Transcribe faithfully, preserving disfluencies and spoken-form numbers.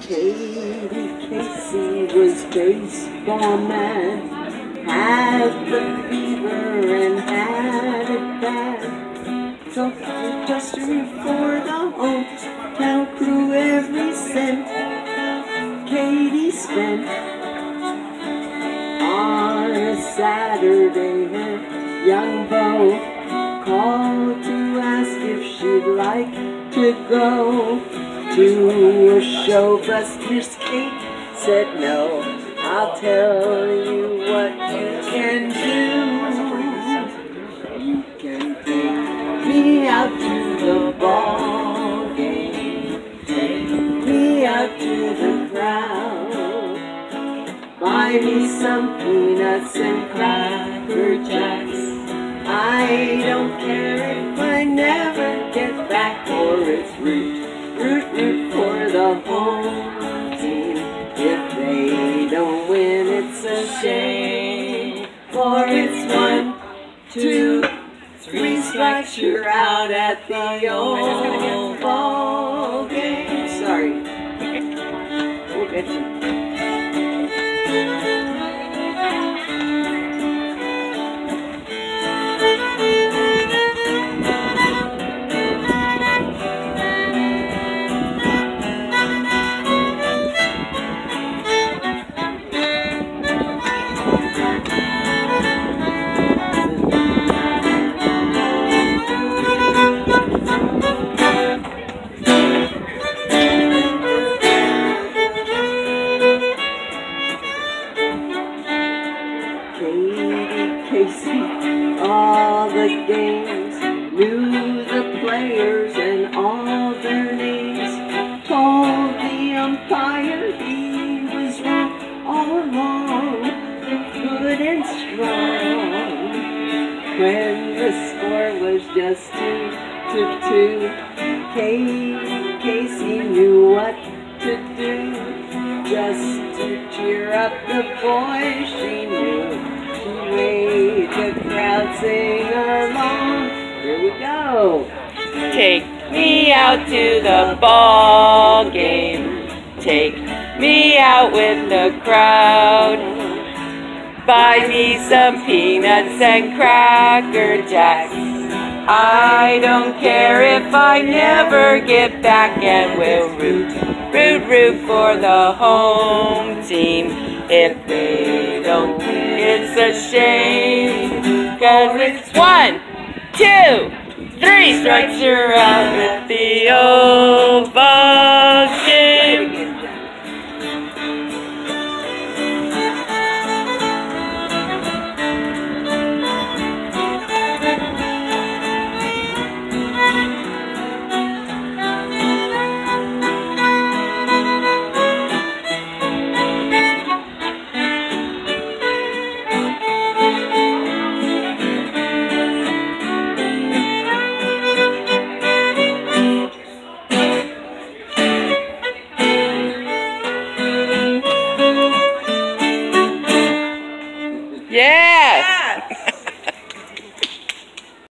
Katie Casey was baseball man, had the fever and had it bad. So he just for the hometown crew every cent Katie spent on a Saturday. Her young beau called to ask if she'd like to go to a show, but Miss Kate said no. I'll tell you what you can do. You can take me out to the ball game, take me out to the crowd, buy me some peanuts and cracker jacks. I don't care if I never get back, or it's root, root, root for the home team. If they don't win, it's a shame, for it's one, two, three strikes, you're out at the old ball game. Sorry. We'll get you. Katie Casey, all the games, knew the players and all their names, told the umpire he was wrong all along, good and strong. When the score was just two to two, Katie Casey knew what to do, just to cheer up the boys she knew. She made the crowd sing along. Here we go. Take me out to the ball game, take me out with the crowd, buy me some peanuts and cracker jacks. I don't care if I never get back, and we'll root, root, root for the home team. If they don't win, it's a shame, 'cause it's one, two, three strikes, you're out at the old ball